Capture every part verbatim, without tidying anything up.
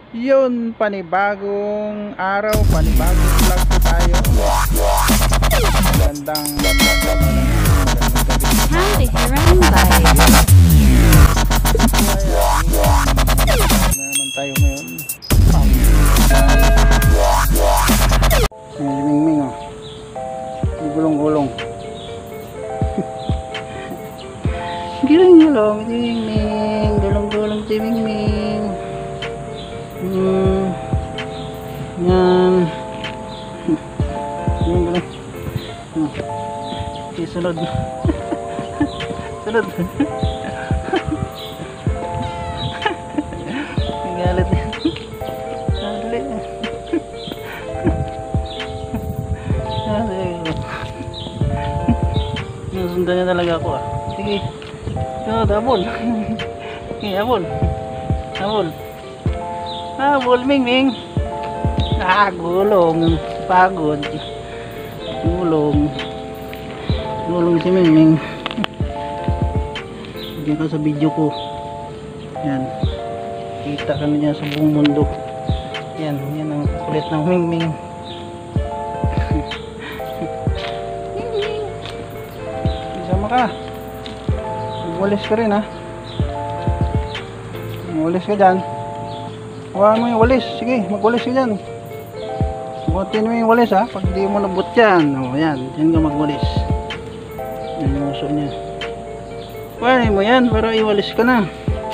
Yun, panibagong araw, panibagong vlog po tayo. Magandang magandang gabi. Time to hear and bye. Na naman tayo ngayon. May limingming oh. May gulong-gulong. Gulong-gulong, timingming. Gulong-gulong, timingming. Hmm. Yan. Yan gulong. Hmm. Okay, sunod. Sunod. Galit yan. Galit yan. Nasundan niya talaga ako ah. Sige. Ito, habol. Sige, habol. Habol. Habol, Mingming. Ah, gulong. Pagod. Gulong. Gulong si Mingming. Bigyan ka sa video ko. Yan. Kita ka na dyan sa buong mundo. Yan. Yan ang kulit ng Mingming. Mingming. Isama ka. Magwalis ka rin ha. Magwalis ka dyan. Huwag mo yung walis. Sige, magwalis ka dyan. Butin mo yung walis ha. Pag di mo nabut yan. O yan. Yan ka magwalis. Yan yung uso niya. Pwede mo yan para iwalis ka na.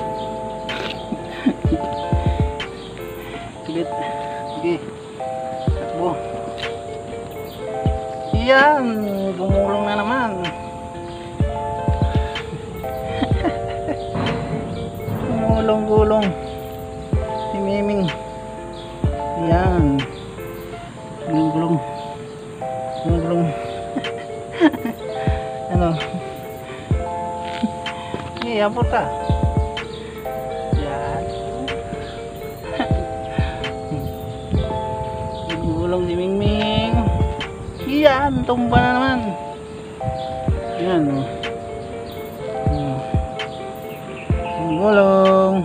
Sige. Sige. Takbo. Yan. Gumulong na naman. Gulong-gulong. Si Miming. Yan. Gulong-gulong. Gulong-gulong. Ano? Eh, abot ka. Yan. Gulong si Mingming. Yan, tumba na naman. Yan, oh. Gulong.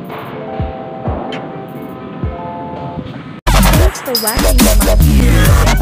For watching my video.